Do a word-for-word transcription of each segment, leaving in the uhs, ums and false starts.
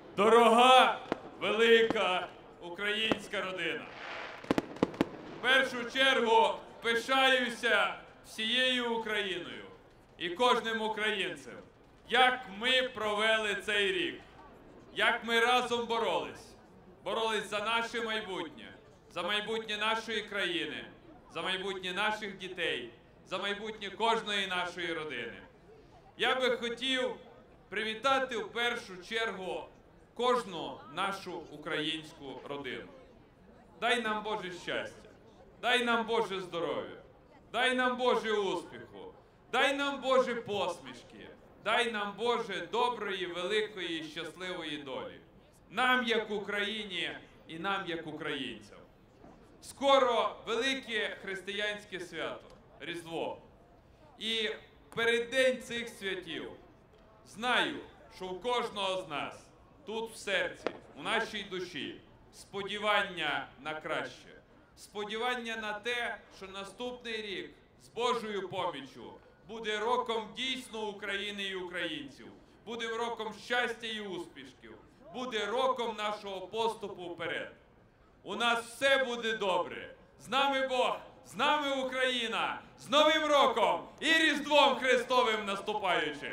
Дорога, велика українська родина! В першу чергу пишаюся всією Україною і кожним українцем, як ми провели цей рік, як ми разом боролись. Боролись за наше майбутнє, за майбутнє нашої країни, за майбутнє наших дітей, за майбутнє кожної нашої родини. Я би хотів привітати в першу чергу кожну нашу українську родину. Дай нам Боже щастя, дай нам Боже здоров'я, дай нам Боже успіху, дай нам Боже посмішки, дай нам Боже доброї, великої, щасливої долі. Нам, як Україні, і нам, як українцям. Скоро велике християнське свято – Різдво. І в переддень цих святів знаю, що у кожного з нас тут в серці, у нашій душі сподівання на краще. Сподівання на те, що наступний рік з Божою поміччю буде роком дійсно України і українців, буде роком щастя і успішків, буде роком нашого поступу вперед. У нас все буде добре. З нами Бог, з нами Україна, з Новим роком і Різдвом Христовим наступаючим!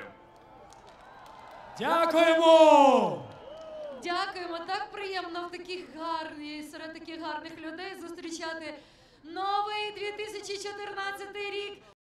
Дякуємо! Дякуємо, так приємно в таких гарні, серед таких гарних людей зустрічати новий дві тисячі чотирнадцятий рік.